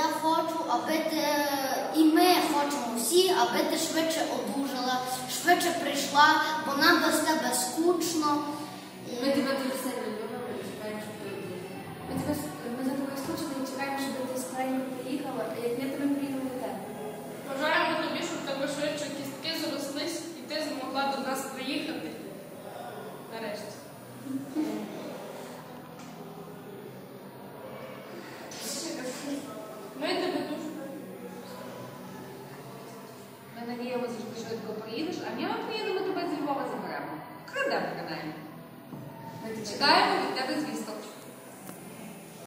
хочу, аби ти, і ми хочемо всі, аби ти швидше одужала, швидше прийшла, бо нам без тебе скучно. Ми тебе дуже сильно любимо і чекаємо, щоб ти одужала. Ми за тобою скучили і чекаємо, щоб ти скоренько приїхала, і як ми тебе приїдемо до тебе. Бажаємо тобі, щоб тебе швидше кістки зрослись і ти змогла до нас приїхати. Нарешті. Ми тебе дуже. Ми надіємося, що ти швидко приїдеш, а ми приїдемо тебе зі Львова заберемо. Крадемо, принаймні. Ми чекаємо від тебе звістки.